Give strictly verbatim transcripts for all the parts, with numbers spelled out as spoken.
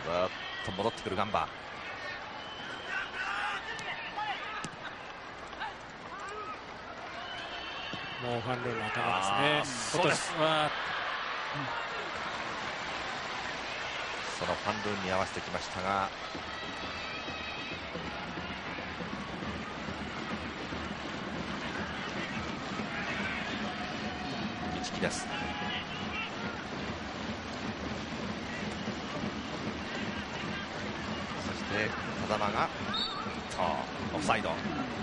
ずっと戻ってくるガンバ。 もうファンルーの頭ですね。 そうです。 わそのファンルーンに合わせてきましたが、一木です。そして風間がオフサイド。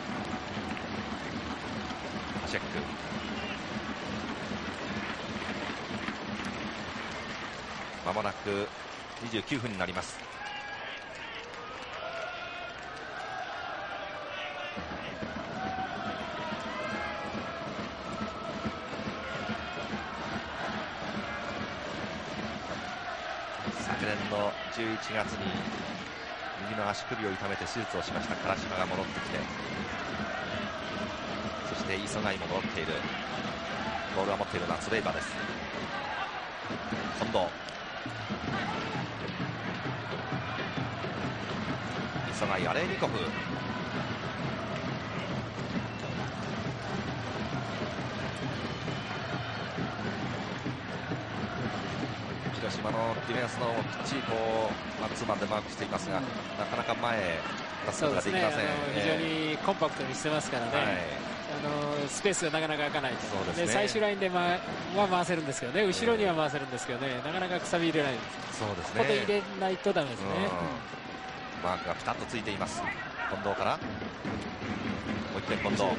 チェック。まもなくにじゅうきゅうふんになります。昨年のじゅういちがつに右の足首を痛めて手術をしました唐島が戻ってきて、そして磯貝も戻っている。ボールは持っているのはツレイバです。近藤、磯貝、アレーニコフ、広島のディフェンスのきっちりこうマンツーマンでマークしていますが、なかなか前へ出すことができません。 ね、非常にコンパクトにしてますからね、はい、あのスペースがなかなか開かない。 そうですね、 で最終ラインで、ま、は回せるんですけどね、後ろには回せるんですけどね、なかなかくさび入れないんです。 そうですね、 ここで入れないとダメですね。 マークがピタッとついています。近藤からもう一回近藤、ど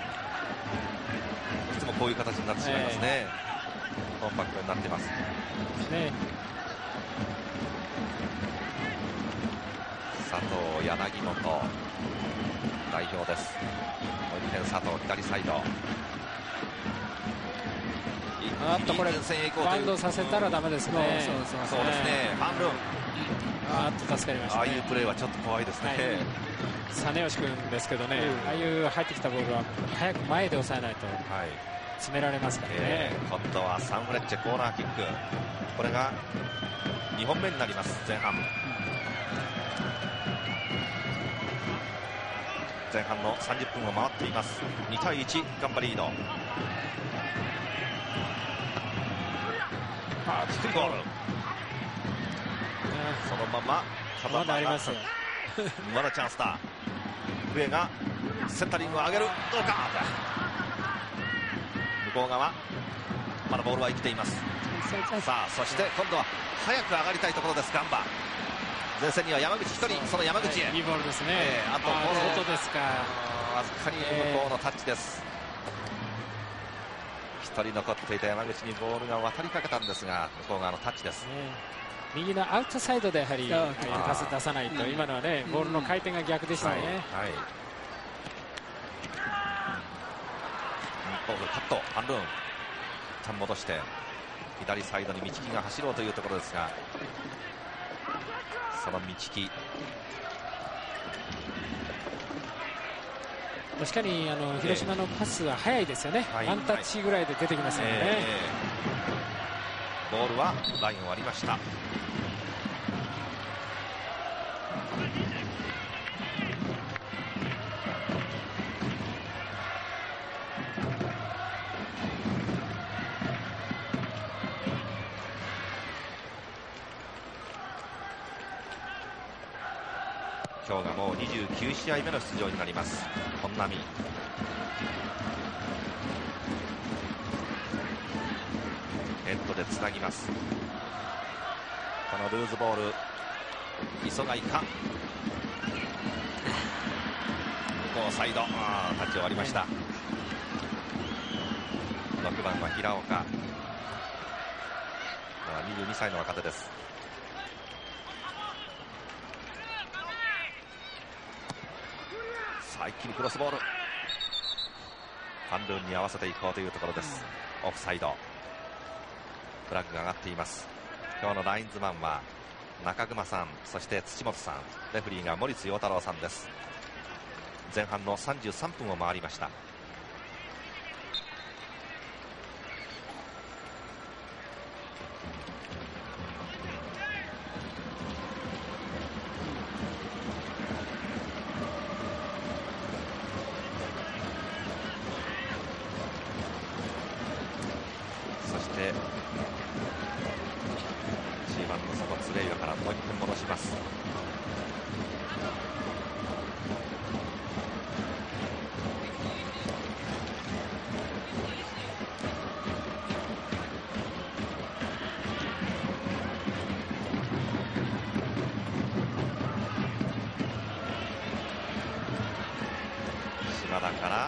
うしてもこういう形になってしまいますね、えー、コンパクトになっていますね。佐藤、柳本代表です。もう一点佐藤、左サイド。 あっとこれバウンドさせたらダメですね。 そうですね、ファンルーン、 あっと助かりましたね。 ああいうプレーはちょっと怖いですね、はい、 実吉君ですけどね、うん、ああいう入ってきたボールは早く前で抑えないと詰められますからね、えー、今度はサンフレッチェコーナーキック、これがにほんめになります前半。前半のさんじゅっぷんを回っています。にたいいち、ガンバリード。あー、低いゴール、そのまま風間がまだありますよまだチャンスだ。笛がセンタリングを上げる、どうか。向こう側まだボールは生きています。さあそして今度は早く上がりたいところです。ガンバ前線には山口ひとり、その山口へ、 はい、いいボールですね、 えー、あとボール外ですか。 わずかに向こうのタッチです。ひとり残っていた山口にボールが渡りかけたんですが、向こう側のタッチです、ね、 右のアウトサイドでやはりパス出さないと、今のはねボールの回転が逆でしたね、はいはい、 ボールカット、ハンルーン一旦戻して左サイドに道木が走ろうというところですが、その道木、 確かにあの広島のパスは速いですよね、えー、ワンタッチぐらいで出てきますよね、えー、ボールはラインを割りました。今日がもうにじゅうきゅうしあいめの出場になります本並。ヘッドでつなぎます。このルーズボール、磯貝か、向こうサイド、あタッチ終わりました。ろくばんは平岡、にじゅうにさいの若手です。さあ一気にクロスボール、ファンルーンに合わせていこうというところです。オフサイド、フラッグが上がっています。今日のラインズマンは中熊さん、そして土本さん、レフリーが森津陽太郎さんです。前半のさんじゅうさんぷんを回りました。 山田から、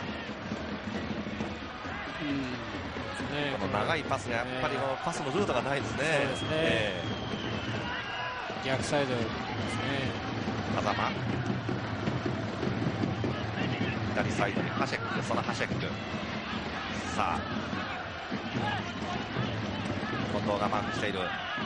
うん、この長いパスがやっぱりこのパスのルートがないですね。そうですね、えー、逆サイドですね。 風間、左サイドにハシェック、そのハシェック、さあ近藤がマークしている。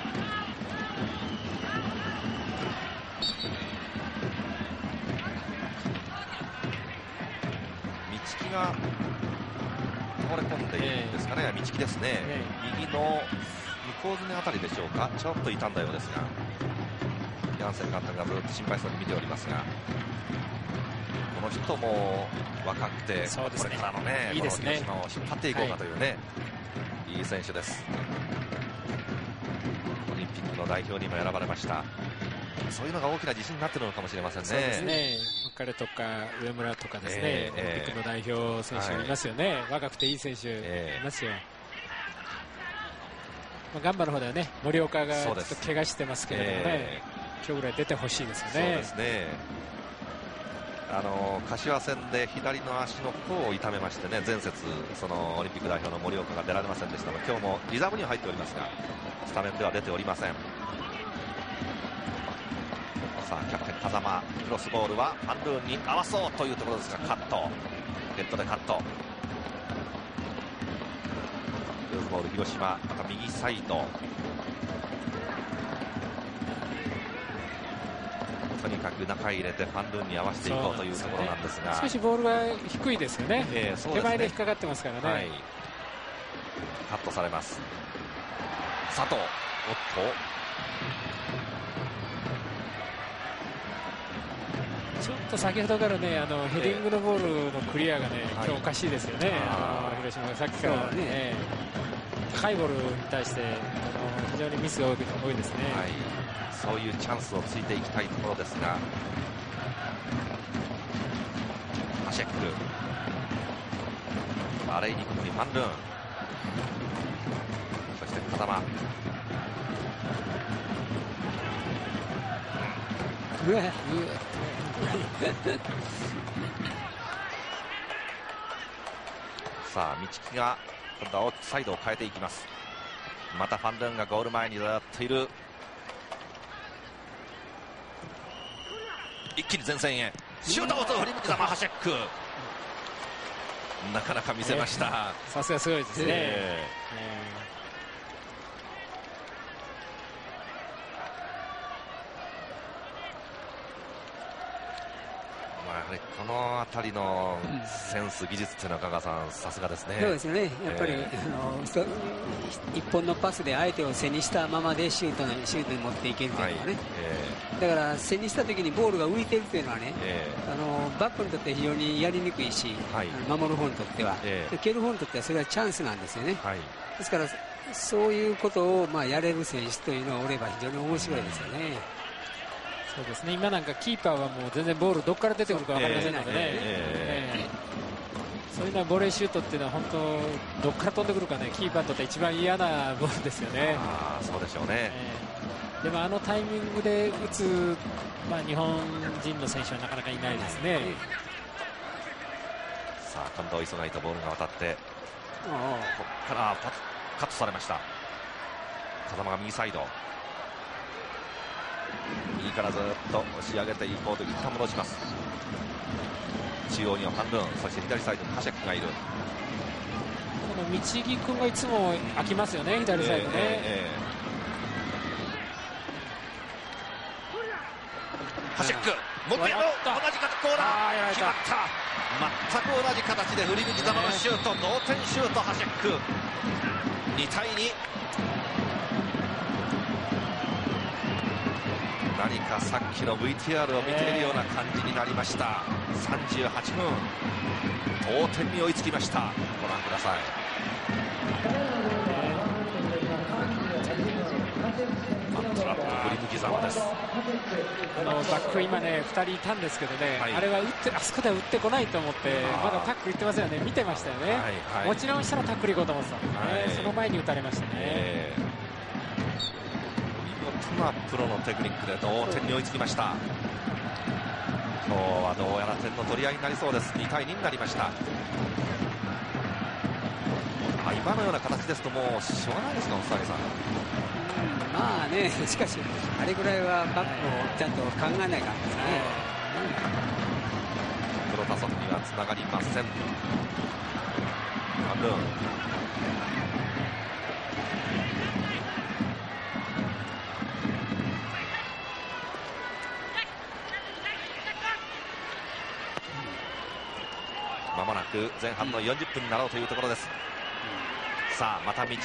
道木が倒れ込んでいるんですかね。道木ですね、えー、右の向こうずねあたりでしょうか。ちょっと痛んだようですが、ヤンセン監督がずっと心配そうに見ておりますが、この人も若くて、 そうですね、 これからのね、 いいですね、 この広島を引っ張っていこうかというね、はい、いい選手です。オリンピックの代表にも選ばれました。そういうのが大きな自信になっているのかもしれませんね。そうですね、 彼とか上村とかですね、えー、オリンピックの代表選手いますよね、はい、若くていい選手いますよ。えー、まあ、ガンバの方ではね、森岡がちょっと怪我してますけれどもね、えー、今日ぐらい出てほしいですよね。そうですね、 あの柏戦で左の足の甲を痛めましてね、前節そのオリンピック代表の森岡が出られませんでしたので、今日もリザーブには入っておりますがスタメンでは出ておりません。さあキャプテン風間、クロスボールはファンルーンに合わそうというところですが、カット、ヘッドでカット、クロスボール広島、また右サイド、とにかく中入れてファンルーンに合わせていこうというところなんですが、 少しボールが低いですよね、えー、そうですね、手前で引っかかってますからね、はい、 カットされます。佐藤、おっとちょっと先ほどからね、あのヘディングのボールのクリアがね、今日おかしいですよね、あの広島がさっきから、ねえー、高いボールに対してあの非常にミスが多いですね、はい、 そういうチャンスをついていきたいところですが、ハシェック、アレイニックにファンルーン、そして風間、 うわうわさあ道木が今度は大きくサイドを変えていきます。またファンルーンがゴール前にやっている。一気に前線へシュートを打つ振り向きざまハシェック、なかなか見せました。 さすがすごいですね、えーえーこの辺りのセンス、技術というのは香川さん、さすがですね。 そうですよね、やっぱり、えー、あの一本のパスで相手を背にしたままでシュートにシュートに持っていけるというのはね、はい、えー、だから背にしたときにボールが浮いているというのはね、えー、あのバックにとって非常にやりにくいし、はい、守る方にとっては、えー、蹴る方にとってはそれはチャンスなんですよね、はい、ですからそういうことをまあやれる選手というのがおれば非常に面白いですよね。 そうですね、今なんかキーパーはもう全然ボールどこから出てくるか分かりませんのでね、えーえー、そういうのはボレーシュートっていうのは本当どこから飛んでくるかね、キーパーにとって一番嫌なボールですよね。 あ、そうでしょうね、 えー、でもあのタイミングで打つ、まあ、日本人の選手はなかなかいないですね。 さあ今度磯貝とボールが渡って、ここからカットされました。風間が右サイド、右からずっと押し上げていこうと一旦戻します。中央にはファンルーン、そして左サイドにハシェックがいる。 この道木君がいつも空きますよね、左サイドね、えーえー、ハシェック、もう一度同じ形、コーナー決まった。全く同じ形で振り抜きざまのシュート、同点シュート、ハシェック、にたいに。何かさっきの ブイティーアール を見ているような感じになりました。さんじゅうはちふん、同点に追いつきました。ご覧ください。トラップ振り抜きざまです。 あのバック今ねふたりいたんですけどね、はい、あれは打ってあそこでは打ってこないと思ってまだタックルいってますよね。見てましたよね、はいはい、持ち直したらタックルいこうと思ってたんですね、はい、その前に打たれましたね、えープロのテクニックで同点に追いつきました。 今日はどうやら点の取り合いになりそうです。にたいにになりました。あ、今のような形ですともうしょうがないですか、細木さん。 まあね、しかしあれぐらいはバックをちゃんと考えないからですね。 プロタソフにはつながりません。ハンルーン、まもなく前半のよんじゅっぷんになろうというところです。さあまた道が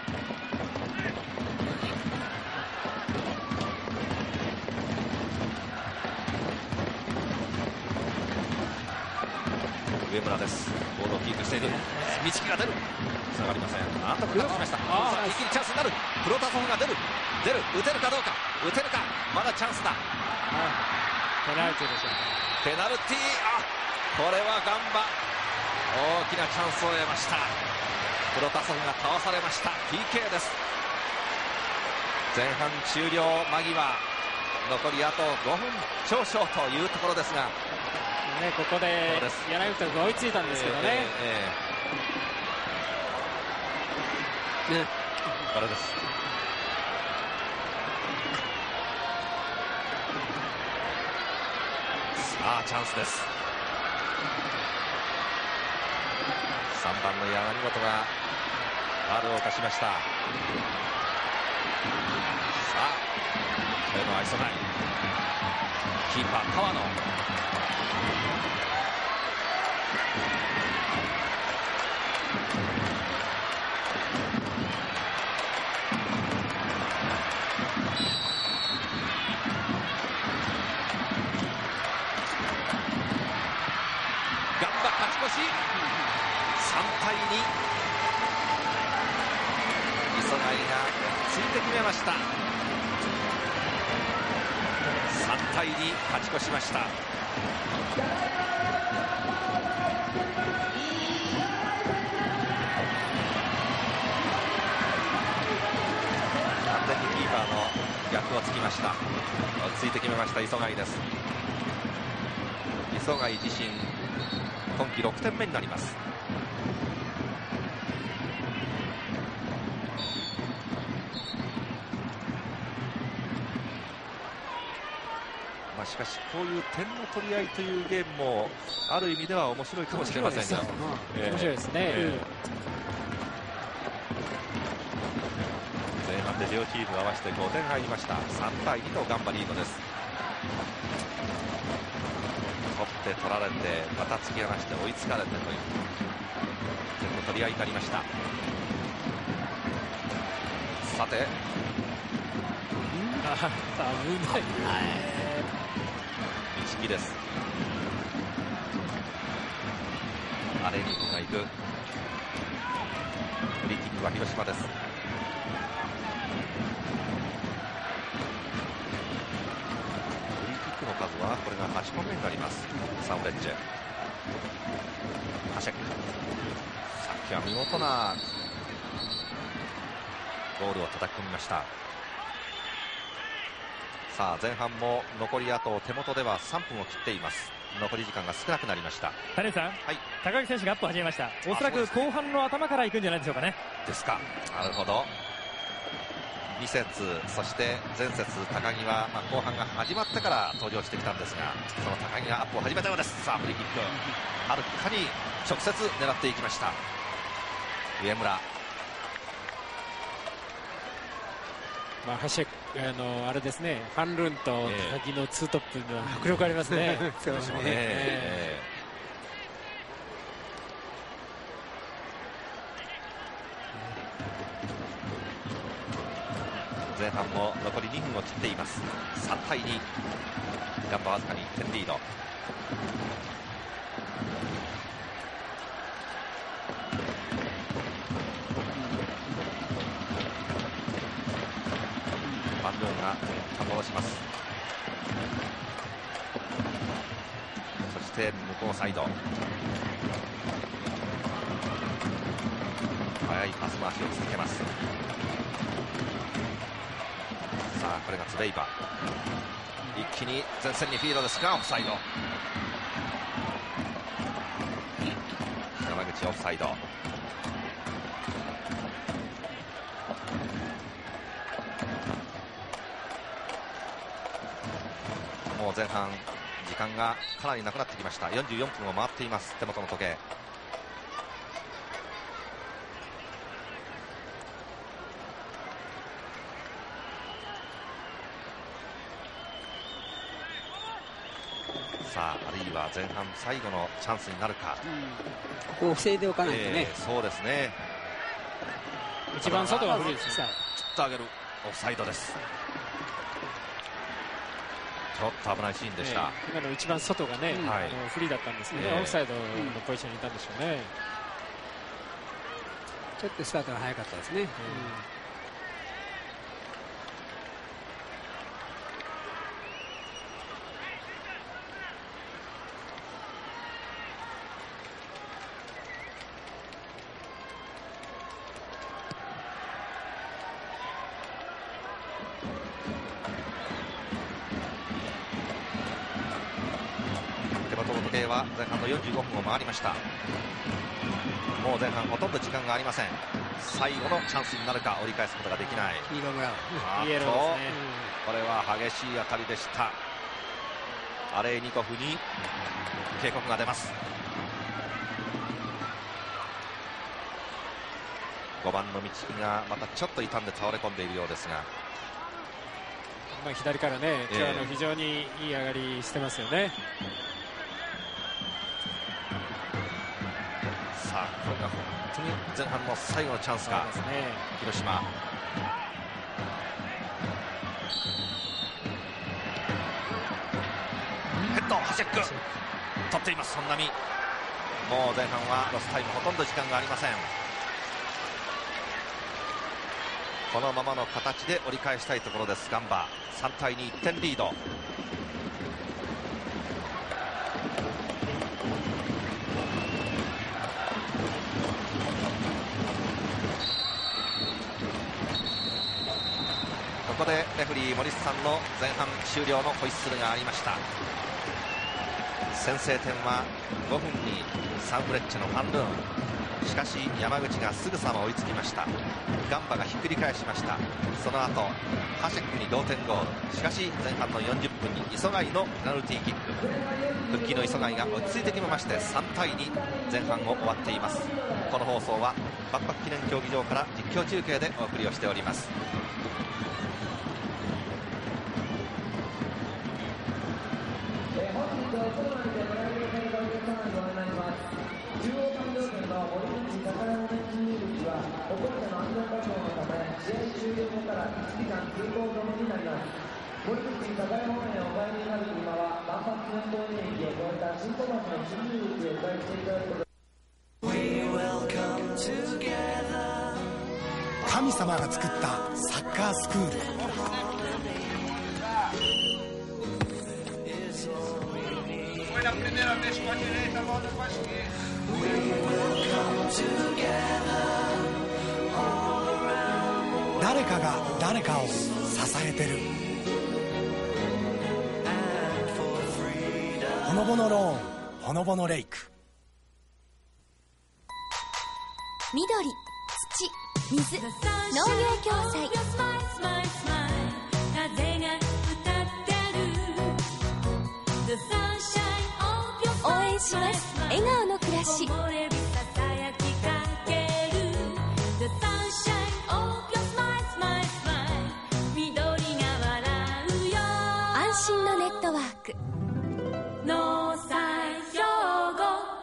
上村です。ボールをキープしている。道が出る。つながりません。なんとかしました。さあ一気にチャンスになる。プロタソフが出る。出る。打てるかどうか。打てるか。まだチャンスだ。 ペナルティーでしょう。 ペナルティー。あ、これはガンバ大きなチャンスを得ました。プロタソフが倒されました。 ピーケー です。前半終了間際、残りあとごふん少々というところですが、 ね、ここで柳田が追いついたんですけどね、えーえーね、これです。さあチャンスです。さんばんの柳本がファウルを犯しました。さあこれの磯貝、キーパー川野、ガンバ勝ち越し。さんたいに、磯貝がついて決めました。さんたいに勝ち越しました。完全にキーパーの逆をつきました。ついて決めました磯貝です。磯貝自身今季ろくてんめになります。まあ、しかしこういう点の取り合いというゲームもある意味では面白いかもしれませんが、 面白いですね、えー、前半で両チーム合わせてごてん入りました。さんたいにとガンバリードです。取って取られてまた突き放して追いつかれてという点の取り合いになりました。さて危ない一木です。アレニックが行く。フリーキックは広島です。フリーキックの数はこれがはちほんめになります。サンフレッチェ、ハシェック、さっきは見事なゴールを叩き込みました。さあ前半も残りあと手元ではさんぷんを切っています。残り時間が少なくなりました。 谷さん、はい、高木選手がアップ始めました。おそらく後半の頭からいくんじゃないでしょうかね。 ですか。なるほど。に節、そして前節高木は、まあ、後半が始まってから登場してきたんですが、その高木がアップを始めたようです。さあフリーキック、はるかに直接狙っていきました上村。 まあ、ハシェあのあれですね、ハンルンと高木のツートップには迫力ありますね。 そうですね。えー、前半も残りにふんを切っています。さんたいに、ガンバわずかにいってんリード。バンドンが戻します。そして向こうサイド、速いパス回しを続けます。さあこれがツベイバー、 一気に前線にフィードですがオフサイド。山口オフサイド。もう前半時間がかなりなくなってきました。よんじゅうよんぷんを回っています。手元の時計。さあ、あるいは前半最後のチャンスになるか。 ここを防いでおかないとね、 えー、そうですね。 一番外は不利です。 ちょっと上げるオフサイドです。ちょっと危ないシーンでした。えー、 今の一番外がね、うん、あの不利だったんですけど、えー、オフサイドのポジションにいたんでしょうね。うん、 ちょっとスタートが早かったですね。うん、 前半のよんじゅうごふんを回りました。もう前半ほとんど時間がありません。最後のチャンスになるか。折り返すことができない。 イエローブラウン。 あっと、これは激しい当たりでした。アレイニコフに警告が出ます。ごばんの道がまたちょっと傷んで倒れ込んでいるようですが、 まあ左からね、今日の非常にいい上がりしてますよね。 さあ、これが本当に前半の最後のチャンスか。 そうですね、 広島。ヘッド、ハシェック取っています。本並。もう前半はロスタイム、ほとんど時間がありません。このままの形で折り返したいところです。ガンバさんたいに、いってんリード。ここでレフリー森さんの前半終了のホイッスルがありました。先制点はごふんにサンフレッチェのファンルーン。しかし山口がすぐさま追いつきました。ガンバがひっくり返しました。その後ハシェックに同点ゴール。しかし前半のよんじゅっぷんに磯貝のペナルティーキック。復帰の磯貝が落ち着いてきましてさんたいに、前半を終わっています。この放送は万博記念競技場から実況中継でお送りをしております。 神様が作ったサッカースクール。誰かが誰かを支えてる。ほのぼのローン、ほのぼのレイク。 緑、土、水、農業共済。応援します。笑顔の暮らし。安心のネットワーク。農災兵庫。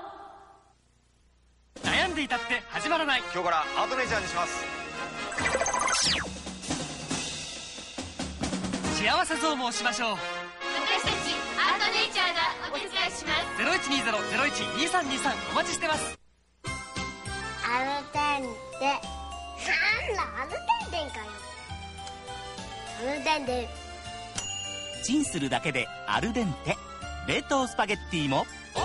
悩んでいたって始まらない。 今日からアートネイチャーにします。 幸せゾーンをしましょう。 私たちアートネイチャーがお手伝いします。 ゼロいちにゼロ ゼロいち にさんにさんお待ちしてます。 アルデンテ。なんだアルデンテンかよ。アルデンテン。 チンするだけでアルデンテ。冷凍スパゲッティもご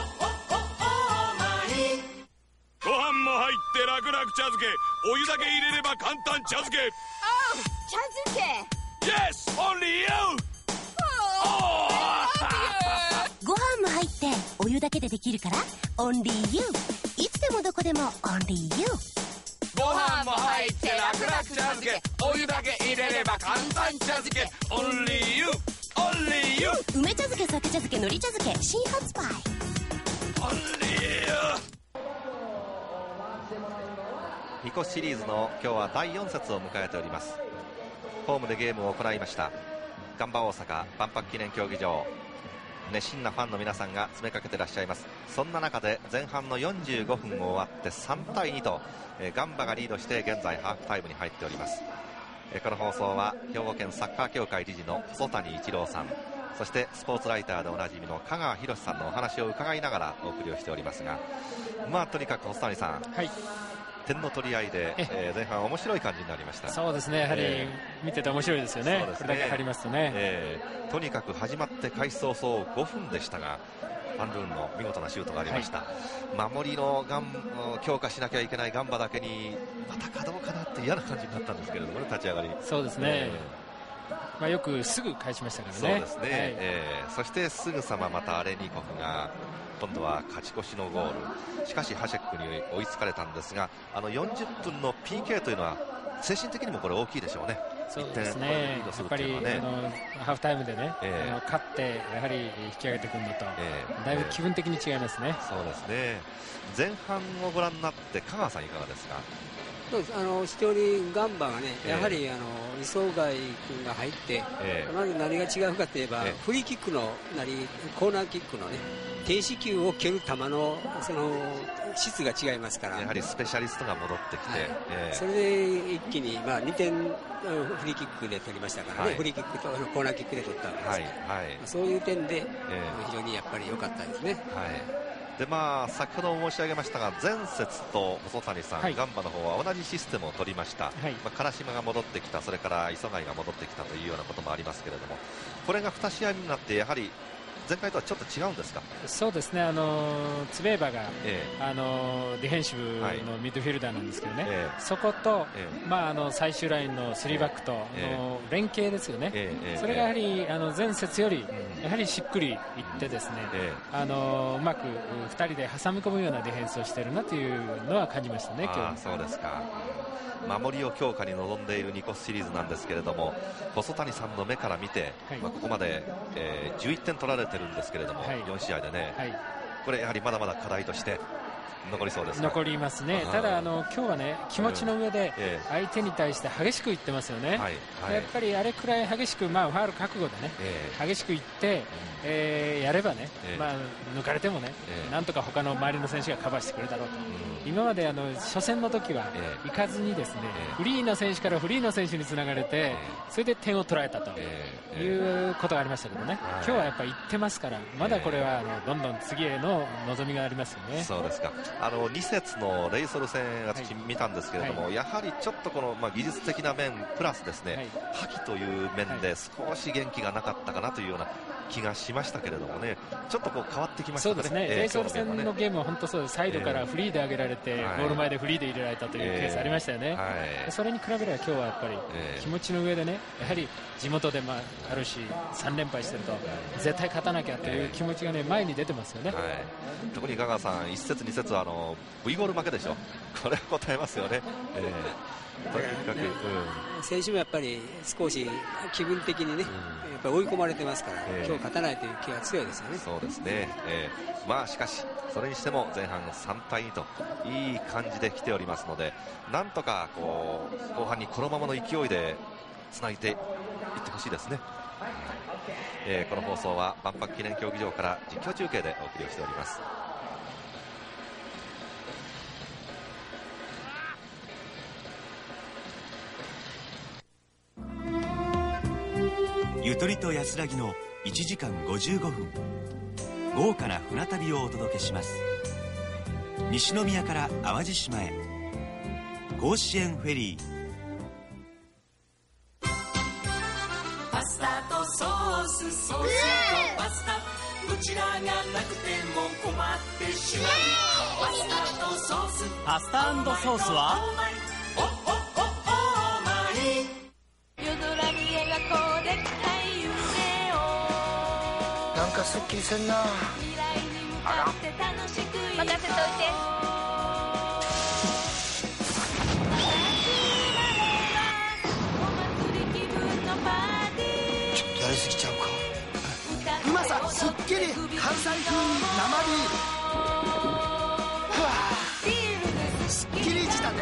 飯も入って楽々茶漬け。お湯だけ入れれば簡単茶漬け。 おう、茶漬け。 Yes, only you. おご飯も入ってお湯だけでできるからオンリーユー。いつでもどこでもオンリーユー。 ご飯も入って楽々茶漬け、お湯だけ入れれば簡単茶漬け、オンリーユーオンリーユー。 梅茶漬け、酒茶漬け、海苔茶漬け新発売。 オンリーユー。 みこしシリーズの今日はだいよん節を迎えております。ホームでゲームを行いましたガンバ大阪万博記念競技場、熱心なファンの皆さんが詰めかけていらっしゃいます。そんな中で前半のよんじゅうごふんを終わってさんたいにと、えー、ガンバがリードして現在ハーフタイムに入っております。えー、この放送は兵庫県サッカー協会理事の細谷一郎さん、そしてスポーツライターでおなじみの香川博さんのお話を伺いながらお送りをしておりますが、まあとにかく細谷さん、はい、点の取り合いで、えー、前半面白い感じになりました。 そうですね、やはり、えー、見てて面白いですよね。これだけ入りますとね、えー、とにかく始まって開始早々ごふんでしたがファンルーンの見事なシュートがありました。はい、守りのガン強化しなきゃいけないガンバだけにまたかどうかなって嫌な感じになったんですけれどもね、立ち上がり。 そうですね、えーまあ、よくすぐ返しましたからね。 そうですね、はい、えー、そしてすぐさままたアレニコフが今度は勝ち越しのゴール。しかしハシェックに追いつかれたんですが、あのよんじゅっぷんの ピーケー というのは精神的にもこれ大きいでしょうね。 そうですね、やっぱりあのハーフタイムでね、えー、あの勝ってやはり引き上げてくるのと、えー、だいぶ気分的に違いますね。 えー、そうですね。前半をご覧になって香川さんいかがですか？ そうです、あの一人ガンバがね、やはりあの磯貝君が入って、えー、まず何が違うかといえば、えー、フリーキックのなりコーナーキックのね停止球を蹴る球のその質が違いますから、 やはりスペシャリストが戻ってきて、はい、 えー、それで一気に、まあ、にてんフリーキックで取りましたからね、はい、フリーキックとコーナーキックで取ったんですが、はいはい、そういう点で、えー、非常にやっぱり良かったですね。 はい、でまあ、先ほど申し上げましたが前節と細谷さん、はい、ガンバの方は同じシステムを取りました。はい、まあ、唐島が戻ってきた、それから磯貝が戻ってきたというようなこともありますけれども、これがに試合目になってやはり前回とはちょっと違うんですか？ そうですね、あのツベーバが、ええ、あのディフェンシブのミッドフィルダーなんですけどね、ええ、そこと、ええ、まあ、あの最終ラインのスリーバックと、ええ、の連携ですよね、ええ、それがやはりあの前節よりやはりしっくりいってですね、ええ、あのうまくふたりで挟み込むようなディフェンスをしているなというのは感じましたね、今日。 そうですか。守りを強化に臨んでいるニコスシリーズなんですけれども、細谷さんの目から見て、はい、まあ、ここまで、えー、じゅういってん取られてるんですけれども、はい、よん試合でね、はい、これやはりまだまだ課題として残りそうですか？ 残りますね。ただあの今日はね、気持ちの上で相手に対して激しくいってますよね。はいはい、やっぱりあれくらい激しく、まあ、ファウル覚悟でね、えー、激しくいって、えー、やればね、えー、まあ、抜かれてもね、えー、なんとか他の周りの選手がカバーしてくれるだろうと、うん、今まであの初戦の時は行かずにですね、えー、フリーの選手からフリーの選手につながれて、えー、それで点を取られたということがありましたけどね、えー、今日はやっぱり行ってますから、まだこれはあのどんどん次への望みがありますよね。 そうですか。あのに節のレイソル戦私見たんですけれども、はい、やはりちょっとこの、まあ、技術的な面プラスですね、はい、覇気という面で少し元気がなかったかなというような気がしましたけれどもね、ちょっとこう変わってきましたね。 そうですね、えー、レイソル戦のゲームは本当そうです。サイドからフリーで上げられて、えー、ゴール前でフリーで入れられたというケースありましたよね。えーはい、それに比べれば今日はやっぱり気持ちの上でね、やはり地元で、まあ、あるしさん連敗してると絶対勝たなきゃという気持ちがね、前に出てますよね。はい、 特に香川さんいち節に節はあの V ゴール負けでしょ。これは答えますよね。えー、とにかく、 うん、選手もやっぱり少し気分的にね、うん、やっぱり追い込まれてますから、えー、今日勝たないという気が強いですよね。 そうですね、えー、まあしかしそれにしても前半さんたいにといい感じで来ておりますので、なんとかこう後半にこのままの勢いでつないでいってほしいですね。えー、この放送は万博記念競技場から実況中継でお送りをしております。 ゆとりと安らぎのいちじかんごじゅうごふん、豪華な船旅をお届けします。西宮から淡路島へ、甲子園フェリー。 パスタとソース、ソースとパスタ、どちらがなくても困ってしまう。パスタとソース、 パスタ&ソースはおおおおまい。夜空に描こうできた夢をすっきりせんな。あら任せといて。 ちょっとやりすぎちゃうか。うまさすっきり関西風生ビール。ふわすっきり仕立て。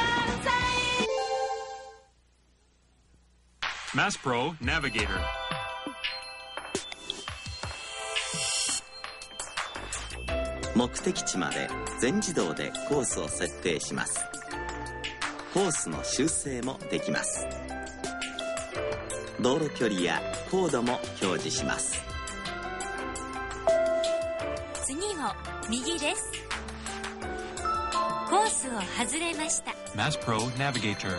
マスプロナビゲーター。 目的地まで全自動でコースを設定します。コースの修正もできます。道路距離や高度も表示します。 次を右です。コースを外れました。 マスプロナビゲーター。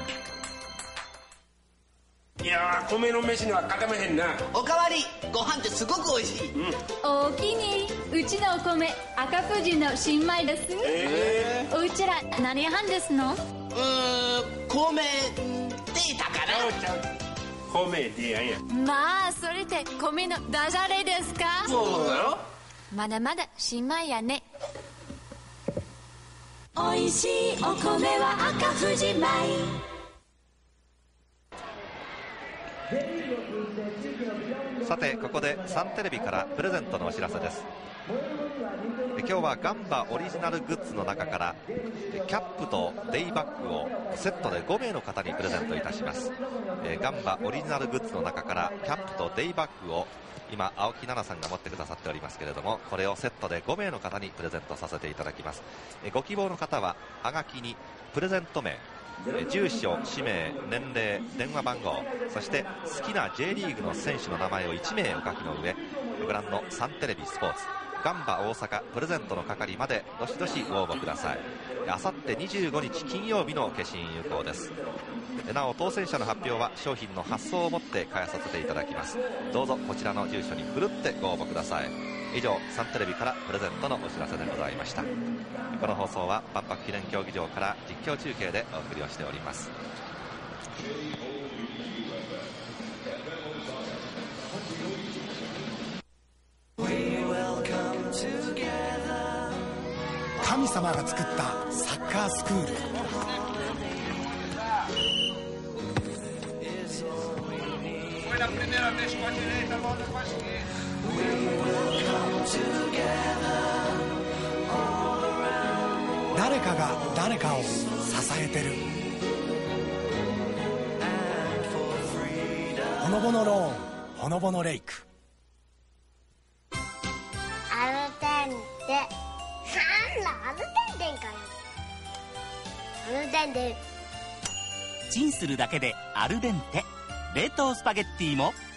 いやー、米の飯には勝てまへんな。 おかわりご飯ってすごく美味しい、うん、 お気に入り。うちのお米赤富士の新米です。えー、おうちら何派ですの？うーん、 米データかな。 米でやんや。 まあそれって米のダジャレですか？ そうだよ。 まだまだ新米やね。 おいしいお米は赤富士米。 さてここでサンテレビからプレゼントのお知らせです。今日はガンバオリジナルグッズの中からキャップとデイバッグをセットでごめいの方にプレゼントいたします。ガンバオリジナルグッズの中からキャップとデイバッグを今青木奈々さんが持ってくださっておりますけれども、これをセットでごめいの方にプレゼントさせていただきます。ご希望の方ははがきにプレゼント名、住所、氏名、年齢、電話番号、そして好きな J リーグの選手の名前をいちめいお書きの上、ご覧のサンテレビスポーツガンバ大阪プレゼントの係までどしどしご応募ください。あさってにじゅうごにち金曜日の消印有効です。なお当選者の発表は商品の発送をもって返させていただきます。どうぞこちらの住所にふるってご応募ください。以上サンテレビからプレゼントのお知らせでございました。この放送は万博記念競技場から実況中継でお送りをしております。 神様が作ったサッカースクール。誰かが誰かを支えてる。ほのぼのローン、ほのぼのレイク。 アルデンテ。なんだアルデンテンかよ。アルデンテン。 チンするだけでアルデンテ。冷凍スパゲッティも